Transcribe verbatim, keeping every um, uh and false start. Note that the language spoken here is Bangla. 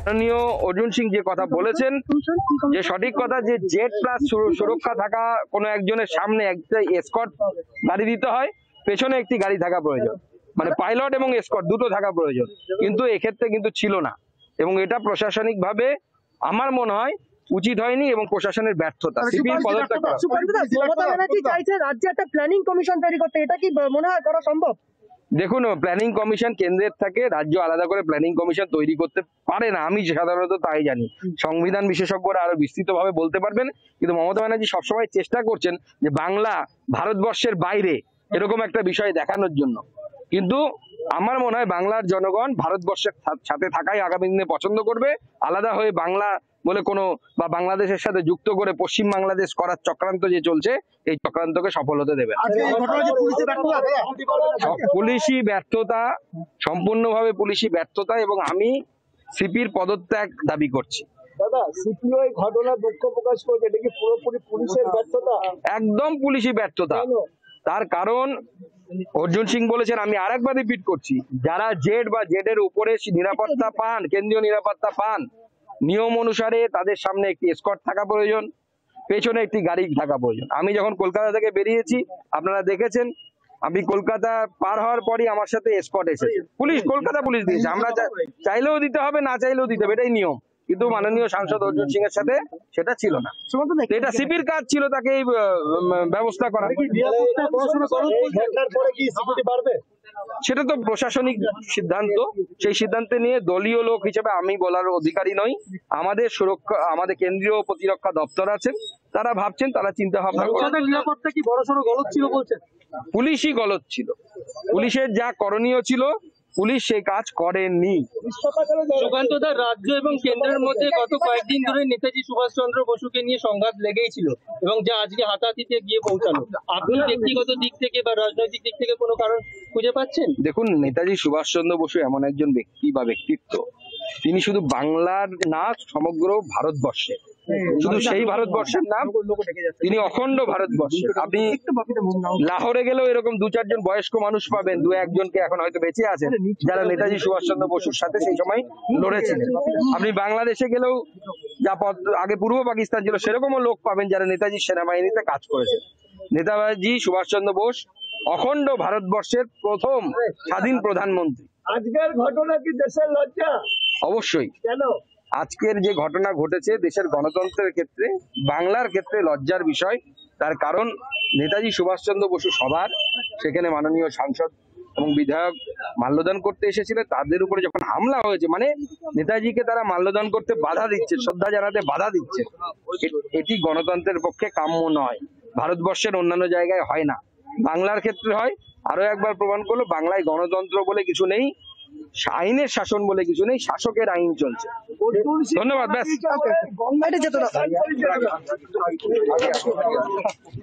মাননীয় অর্জুন সিং যে কথা বলেছেন, যে সঠিক কথা, যে জেড প্লাস সুরক্ষা থাকা কোনো একজনের সামনে একটা এসকর্ট গাড়ি দিতে হয়, পেছনে একটি গাড়ি থাকা প্রয়োজন, মানে পাইলট এবং এসকর্ট দুটো থাকা প্রয়োজন, কিন্তু এক্ষেত্রে কিন্তু ছিল না। এবং এটা প্রশাসনিক ভাবে আমার মনে হয় উচিত হয়নি এবং প্রশাসনের ব্যর্থতা। সিপির পদত্যাগ করা। রাজ্যে একটা প্ল্যানিং কমিশন তৈরি করতে, এটা কি মনে হয় করা সম্ভব? দেখুন, প্ল্যানিং কমিশন কেন্দ্রের থাকে, রাজ্য আলাদা করে প্ল্যানিং কমিশন তৈরি করতে পারে না, আমি সাধারণত তাই জানি। সংবিধান বিশেষজ্ঞরা আরো বিস্তৃতভাবে বলতে পারবেন, কিন্তু মমতা ব্যানার্জি সবসময় চেষ্টা করছেন যে বাংলা ভারতবর্ষের বাইরে এরকম একটা বিষয় দেখানোর জন্য। কিন্তু আমার মনে হয় বাংলার জনগণ ভারতবর্ষের সাথে থাকাই আগামী দিনে পছন্দ করবে। আলাদা হয়ে বাংলা বলে কোনো বা বাংলাদেশের সাথে যুক্ত করে পশ্চিম বাংলাদেশ করার চক্রান্ত যে চলছে, এই চক্রান্তকে সফল হতে দেবে। পুলিশি ব্যর্থতা, সম্পূর্ণভাবে পুলিশি ব্যর্থতা, এবং আমি সিপির পদত্যাগ দাবি করছি। দাদা, সিপিও এই ঘটনার দুঃখ প্রকাশ করেছে, এটা কি পুরোপুরি পুলিশের ব্যর্থতা? একদম পুলিশি ব্যর্থতা। তার কারণ অর্জুন সিং বলেছেন, আমি আরেকবার রিপিট করছি, যারা জেড বা জেড এর উপরে নিরাপত্তা পান, কেন্দ্রীয় নিরাপত্তা পান, নিয়ম অনুসারে তাদের সামনে একটি এসকর্ট থাকা প্রয়োজন, পেছনে একটি গাড়ি থাকা প্রয়োজন। আমি যখন কলকাতা থেকে বেরিয়েছি, আপনারা দেখেছেন, আমি কলকাতা পার হওয়ার পরই আমার সাথে এসকর্ট এসেছে, পুলিশ, কলকাতা পুলিশ দিয়েছে। আমরা চাইলেও দিতে হবে, না চাইলেও দিতে হবে, এটাই নিয়ম। কিন্তু মাননীয় সাংসদ অর্জুন সিং এর সাথে সেটা ছিল না। এটা সিপির কাজ ছিল তাকে এই ব্যবস্থা করা। সেটা তো প্রশাসনিক সিদ্ধান্ত, সেই সিদ্ধান্তে নিয়ে দলীয় লোক হিসেবে আমি বলার অধিকারী নই। আমাদের সুরক্ষা, আমাদের কেন্দ্রীয় প্রতিরক্ষা দপ্তর আছেন, তারা ভাবছেন, তারা চিন্তা ভাবনা করেন। নিরাপত্তা কি বড়সড় গলদ ছিল বলছেন? পুলিশই গলদ ছিল, পুলিশের যা করণীয় ছিল পুলিশ সেই কাজ করেননি। সুকান্ত দা, রাজ্য এবং কেন্দ্রের মধ্যে গত কয়েকদিন ধরে নেতাজি সুভাষচন্দ্র বসুকে নিয়ে সংঘাত লেগেই ছিল, এবং যা আজকে হাতাহাতিতে গিয়ে পৌঁছানো, আপনি ব্যক্তিগত দিক থেকে বা রাজনৈতিক দিক থেকে কোনো কারণ খুঁজে পাচ্ছেন? দেখুন, নেতাজি সুভাষচন্দ্র বসু এমন একজন ব্যক্তি বা ব্যক্তিত্ব, তিনি শুধু বাংলার না, সমগ্র ভারতবর্ষে, শুধু সেই ভারতবর্ষের নাম, তিনি অখণ্ড ভারতবর্ষে। আপনি লাহোরে গেলেও এরকম দু চারজন বয়স্ক মানুষ পাবেন, দু একজনকে এখন হয়তো বেঁচে আছেন, যারা নেতাজি সুভাষচন্দ্র বসুর সাথে সেই সময় লড়েছিলেন। আপনি বাংলাদেশে গেলেও, যা আগে পূর্ব পাকিস্তান ছিল, সেরকমও লোক পাবেন যারা নেতাজি সেনাবাহিনীতে কাজ করেছেন। নেতাজি সুভাষচন্দ্র বোস অখণ্ড ভারতবর্ষের প্রথম স্বাধীন প্রধানমন্ত্রী। আজকের ঘটনা কি দেশের লজ্জা? অবশ্যই। কেন? আজকের যে ঘটনা ঘটেছে দেশের গণতন্ত্রের ক্ষেত্রে, বাংলার ক্ষেত্রে লজ্জার বিষয়। তার কারণ নেতাজি সুভাষচন্দ্র বসু সবার, সেখানে মাননীয় সাংসদ এবং বিধায়ক মাল্যদান করতে এসেছিলেন, তাদের উপরে যখন হামলা হয়েছে, মানে নেতাজিকে তারা মাল্যদান করতে বাধা দিচ্ছে, শ্রদ্ধা জানাতে বাধা দিচ্ছে, এটি গণতন্ত্রের পক্ষে কাম্য নয়। ভারতবর্ষের অন্যান্য জায়গায় হয় না, বাংলার ক্ষেত্রে হয়। আরো একবার প্রমাণ করলো, বাংলায় গণতন্ত্র বলে কিছু নেই, আইনের শাসন বলে কিছু নেই, শাসকের আইন চলছে। ধন্যবাদ। ব্যাস।